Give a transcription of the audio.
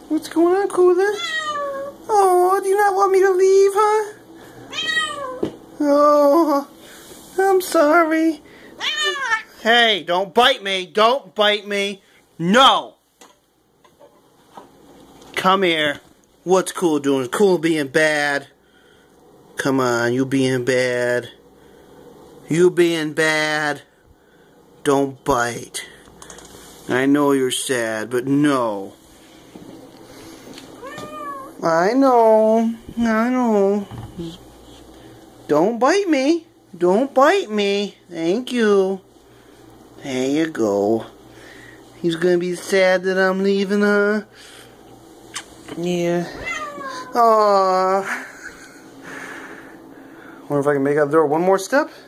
What's going on, Cooler? Oh, do you not want me to leave, huh? Oh, I'm sorry. Hey, don't bite me. Don't bite me. No. Come here. What's Cool doing? Cool being bad. Come on, you being bad. You being bad. Don't bite. I know you're sad, but no. I know. I know. Don't bite me. Don't bite me. Thank you. There you go. He's gonna be sad that I'm leaving, huh? Yeah. Aww. Wonder if I can make out the door one more step?